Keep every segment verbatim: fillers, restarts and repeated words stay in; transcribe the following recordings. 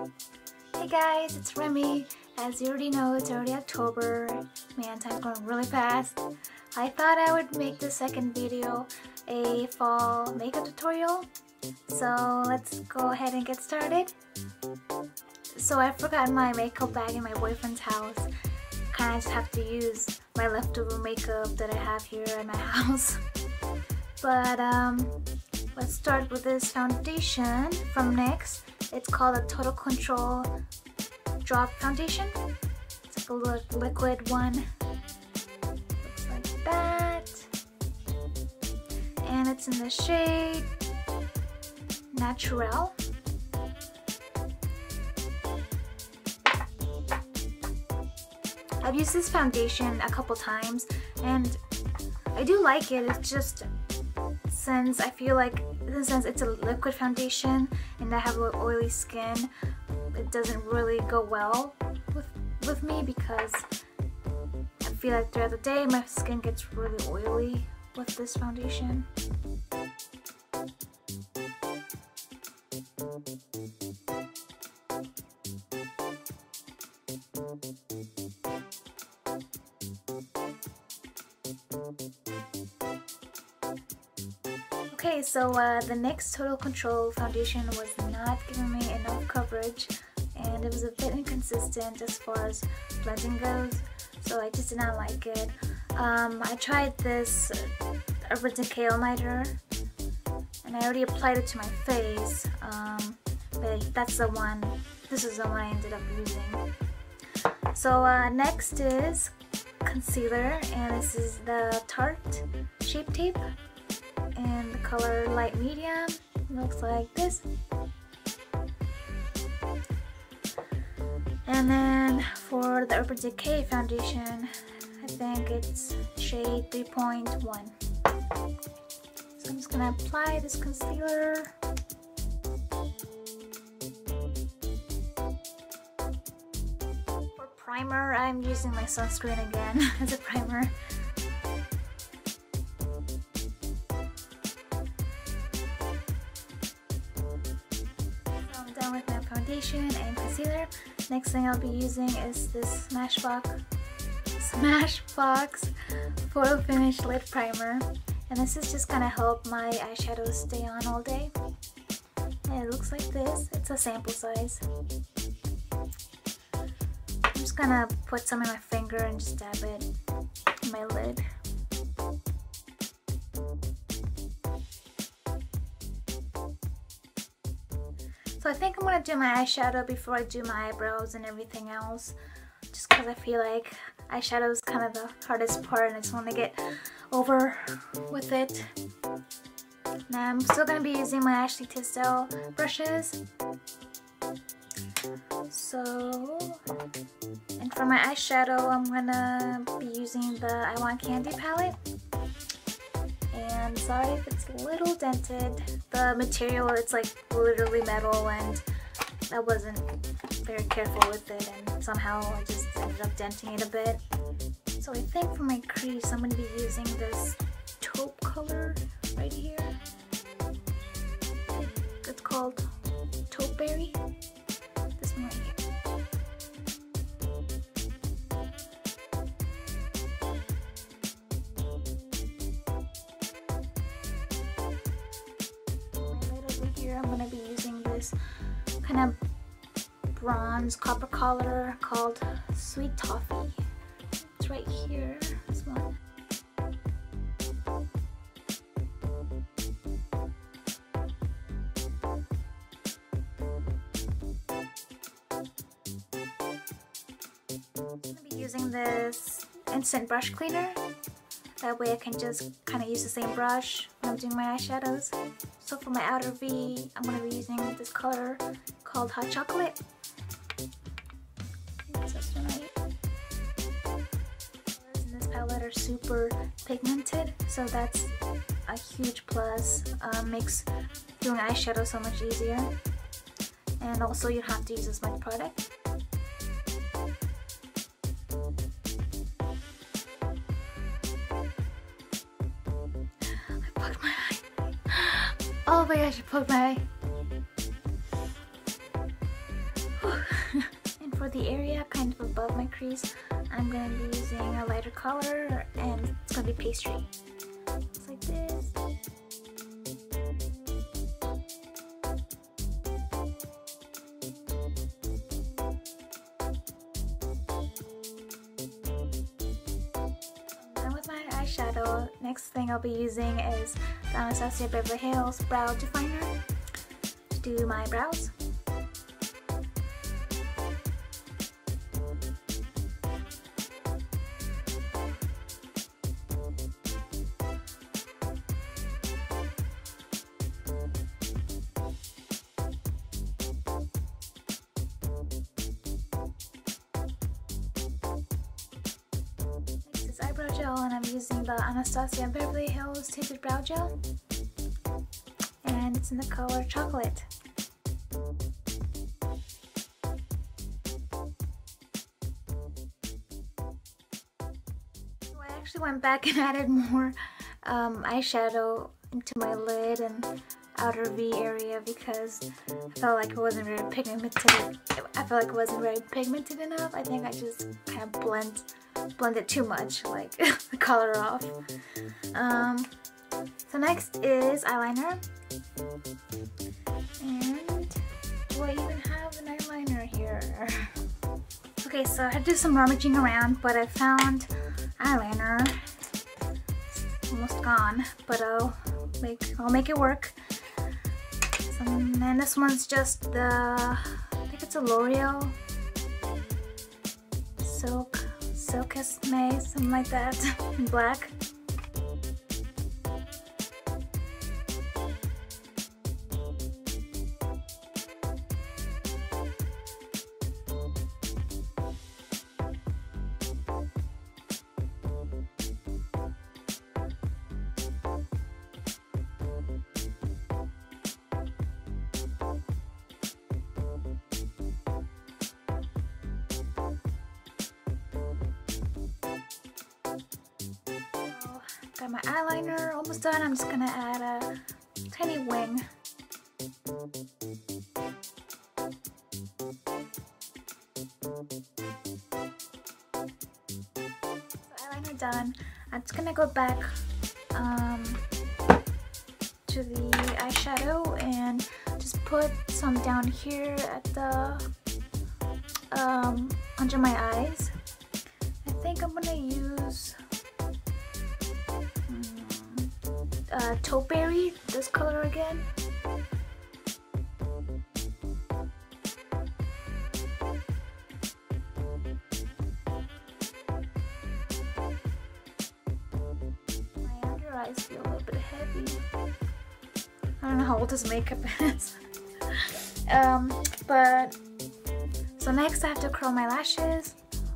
Hey guys, it's Remy. As you already know, it's already October. Man, time's going really fast. I thought I would make the second video a fall makeup tutorial. So let's go ahead and get started. So I forgot my makeup bag in my boyfriend's house. Kinda just have to use my leftover makeup that I have here at my house. But um, let's start with this foundation from NYX. It's called a Total Control Drop Foundation. It's like a liquid one. Looks like that. And it's in the shade Natural. I've used this foundation a couple times and I do like it. It's just since I feel like since it's a liquid foundation and I have a oily skin, it doesn't really go well with with me because I feel like throughout the day my skin gets really oily with this foundation. Okay, so uh, the NYX Total Control foundation was not giving me enough coverage and it was a bit inconsistent as far as blending goes, so I just did not like it. Um, I tried this Urban Decay All-Nighter and I already applied it to my face, um, but that's the one, this is the one I ended up using. So uh, next is concealer, and this is the Tarte Shape Tape in the color light medium. Looks like this. And then for the Urban Decay foundation, I think it's shade three point one. So I'm just gonna apply this concealer. For primer, I'm using my sunscreen again as a primer. With my foundation and concealer. Next thing I'll be using is this Smashbox Smashbox Photo Finish Lid Primer, and this is just gonna help my eyeshadows stay on all day. And it looks like this. It's a sample size. I'm just gonna put some in my finger and just dab it in my lid. So I think I'm going to do my eyeshadow before I do my eyebrows and everything else, just because I feel like eyeshadow is kind of the hardest part and I just want to get over with it. Now I'm still going to be using my Ashley Tisdale brushes. So, and for my eyeshadow I'm going to be using the I Want Candy palette. And sorry if it's a little dented. The material, it's like literally metal and I wasn't very careful with it and somehow I just ended up denting it a bit. So I think for my crease I'm going to be using this taupe color right here. It's called Taupe Berry. This one right here. I'm going to be using this kind of bronze copper color called Sweet Toffee. It's right here, this one. I'm going to be using this instant brush cleaner. That way I can just kind of use the same brush when I'm doing my eyeshadows. So for my outer V, I'm going to be using this color called Hot Chocolate. This one right. Colors in this palette are super pigmented, so that's a huge plus. Um, makes doing eyeshadow so much easier. And also you don't have to use as much product. Oh my gosh, I poked my eye. for the area kind of above my crease, I'm going to be using a lighter color, and it's going to be pastry. Just like this. Done with my eyeshadow. Next thing I'll be using is the Anastasia Beverly Hills Brow Definer to do my brows. Eyebrow gel, and I'm using the Anastasia Beverly Hills Tinted Brow Gel, and it's in the color Chocolate. So I actually went back and added more um, eyeshadow into my lid and outer V area because I felt like it wasn't very pigmented. I felt like it wasn't very pigmented enough. I think I just kind of blend blend it too much, like the color off. Um, so next is eyeliner, and do I even have an eyeliner here? Okay, so I had to do some rummaging around, but I found eyeliner. It's almost gone, but I'll make I'll make it work. So, and then this one's just the, I think it's a L'Oreal Silk. Silk Esme, something like that, in black. Got my eyeliner almost done. I'm just gonna add a tiny wing. So eyeliner done. I'm just gonna go back um, to the eyeshadow and just put some down here at the um, under my eyes. I think I'm gonna use Uh, Taupeberry, this color again. My under eyes feel a little bit heavy. I don't know how old this makeup is. um, but so next I have to curl my lashes.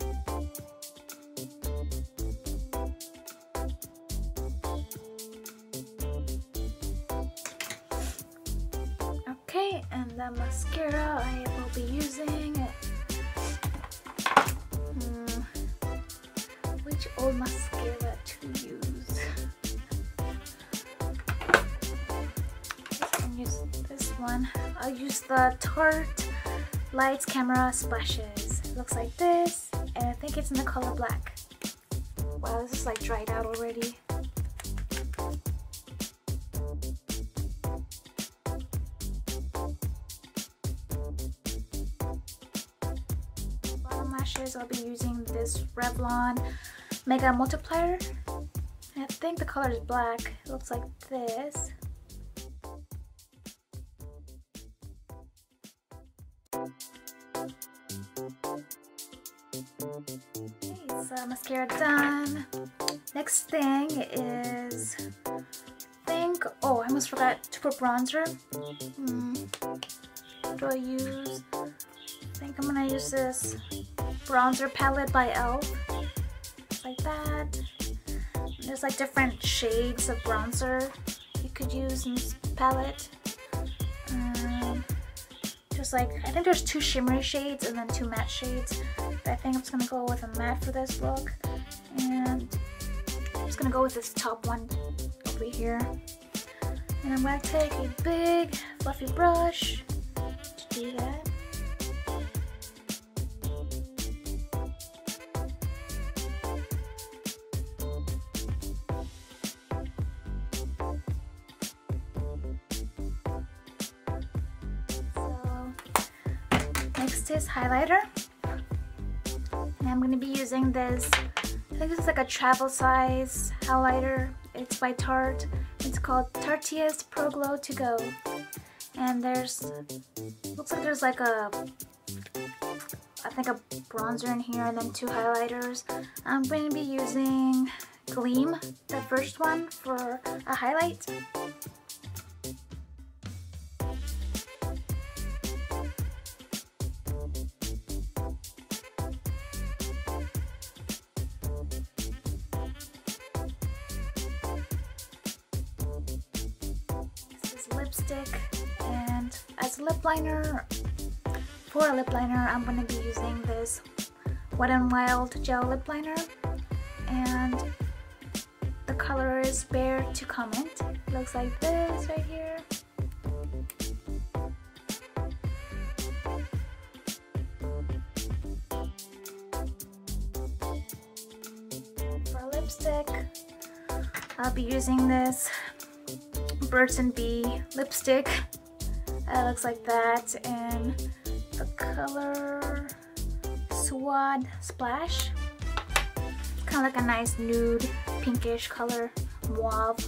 And the mascara I will be using. Hmm, which old mascara to use? I can use this one. I'll use the Tarte Lights Camera Splashes. It looks like this, and I think it's in the color black. Wow, this is like dried out already. I'll be using this Revlon Mega Multiplier. I think the color is black. It looks like this. Okay, so mascara done. Next thing is, I think, oh, I almost forgot to put bronzer. Hmm, what do I use? I think I'm gonna use this bronzer palette by e l f, like that. There's like different shades of bronzer you could use in this palette. Um, just like, I think there's two shimmery shades and then two matte shades. But I think I'm just gonna go with a matte for this look, and I'm just gonna go with this top one over here. And I'm gonna take a big fluffy brush to do that. next is highlighter. And I'm going to be using this, I think this is like a travel size highlighter. It's by Tarte. It's called Tarte's Pro Glow To Go. And there's, looks like there's like a, I think a bronzer in here and then two highlighters. I'm going to be using Gleam, the first one, for a highlight. This is lipstick, and as a lip liner, for a lip liner, I'm going to be using this Wet n Wild gel lip liner, and the color is Bear to Comment. It looks like this right here. For lipstick, I'll be using this Birds and Bee lipstick. It looks like that, and the color Swad Splash. Kind of like a nice nude pinkish color, mauve.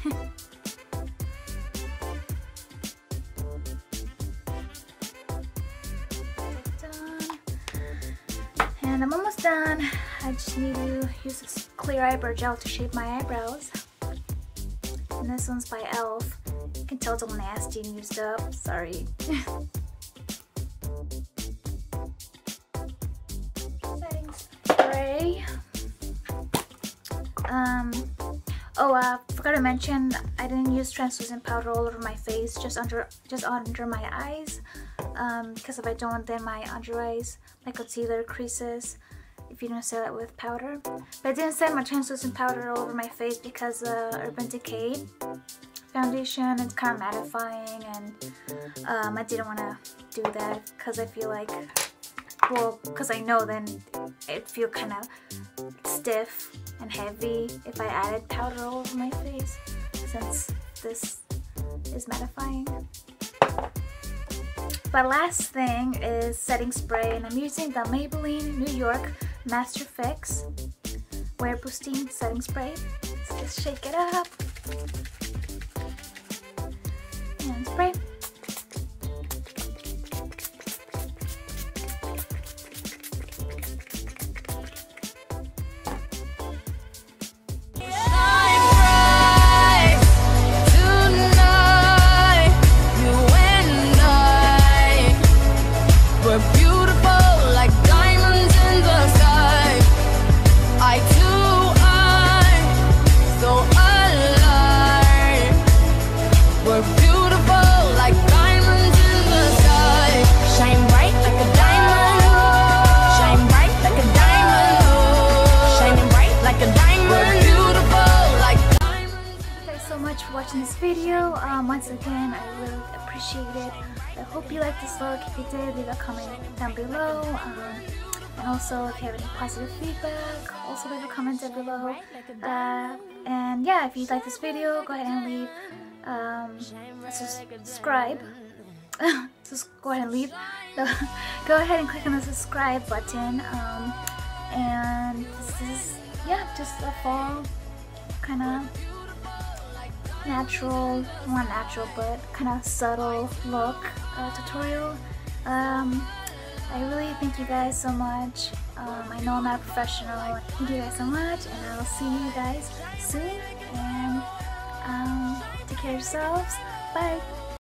Done. And I'm almost done. I just need to use this clear eyebrow gel to shape my eyebrows. And this one's by e l f. You can tell it's all nasty and used up. Sorry. Setting spray. Um, oh, uh, forgot to mention, I didn't use translucent powder all over my face, just under, just under my eyes, um, because if I don't, then my under eyes, my concealer creases if you don't set it with powder. But I didn't set my translucent powder all over my face because uh, Urban Decay foundation, it's kind of mattifying, and um, I didn't want to do that because I feel like, well, because I know then it'd feel kind of stiff and heavy if I added powder all over my face, since this is mattifying. But last thing is setting spray, and I'm using the Maybelline New York Master Fix Wear Boosting Setting Spray. So just shake it up and spray. Watching this video. Um, once again, I really appreciate it. I hope you liked this look. If you did, leave a comment down below. Um, and also, if you have any positive feedback, also leave a comment down below. Uh, and yeah, if you like this video, go ahead and leave um, subscribe. Just go ahead and leave. Go ahead and click on the subscribe button. Um, and this is, yeah, just a fall kind of natural, not natural, but kind of subtle look uh, tutorial. Um, I really thank you guys so much. Um, I know I'm not a professional. Thank you guys so much, and I'll see you guys soon. And um, take care of yourselves. Bye.